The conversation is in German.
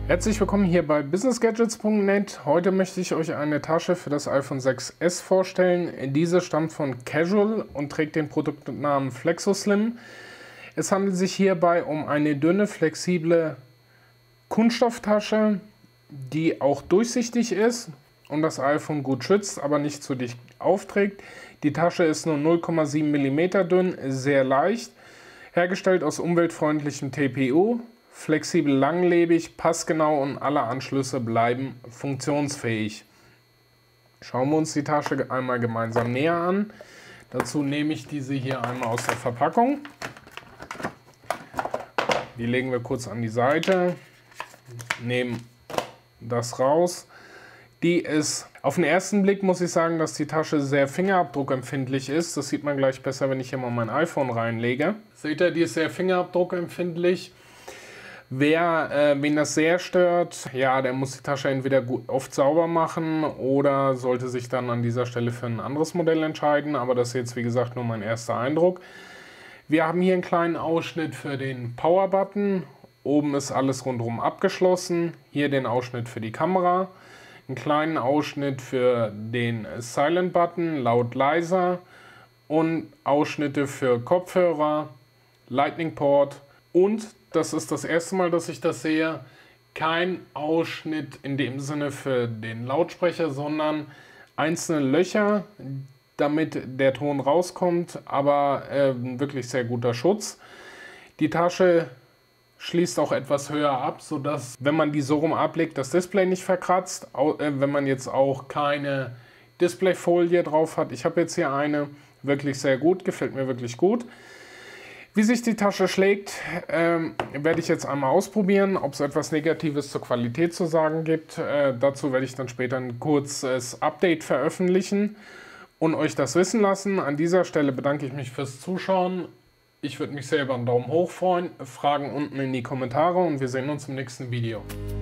Herzlich willkommen hier bei businessgadgets.net. Heute möchte ich euch eine Tasche für das iPhone 6s vorstellen. Diese stammt von Casual und trägt den Produktnamen FlexoSlim. Es handelt sich hierbei um eine dünne, flexible Kunststofftasche, die auch durchsichtig ist und das iPhone gut schützt, aber nicht zu dicht aufträgt. Die Tasche ist nur 0,7 mm dünn, sehr leicht, hergestellt aus umweltfreundlichem TPU. Flexibel, langlebig, passgenau und alle Anschlüsse bleiben funktionsfähig. Schauen wir uns die Tasche einmal gemeinsam näher an. Dazu nehme ich diese hier einmal aus der Verpackung. Die legen wir kurz an die Seite, nehmen das raus. Die ist, auf den ersten Blick muss ich sagen, dass die Tasche sehr fingerabdruckempfindlich ist. Das sieht man gleich besser, wenn ich hier mal mein iPhone reinlege. Seht ihr, die ist sehr fingerabdruckempfindlich. Wen das sehr stört, ja, der muss die Tasche entweder oft sauber machen oder sollte sich dann an dieser Stelle für ein anderes Modell entscheiden. Aber das ist jetzt, wie gesagt, nur mein erster Eindruck. Wir haben hier einen kleinen Ausschnitt für den Power-Button. Oben ist alles rundherum abgeschlossen. Hier den Ausschnitt für die Kamera. Einen kleinen Ausschnitt für den Silent-Button, laut, leiser. Und Ausschnitte für Kopfhörer, Lightning-Port und das ist das erste Mal, dass ich das sehe, kein Ausschnitt in dem Sinne für den Lautsprecher, sondern einzelne Löcher, damit der Ton rauskommt, aber wirklich sehr guter Schutz. Die Tasche schließt auch etwas höher ab, sodass, wenn man die so rum ablegt, das Display nicht verkratzt. Wenn man jetzt auch keine Displayfolie drauf hat. Ich habe jetzt hier eine, wirklich sehr gut, gefällt mir wirklich gut. Wie sich die Tasche schlägt, werde ich jetzt einmal ausprobieren, ob es etwas Negatives zur Qualität zu sagen gibt. Dazu werde ich dann später ein kurzes Update veröffentlichen und euch das wissen lassen. An dieser Stelle bedanke ich mich fürs Zuschauen. Ich würde mich sehr über einen Daumen hoch freuen. Fragen unten in die Kommentare und wir sehen uns im nächsten Video.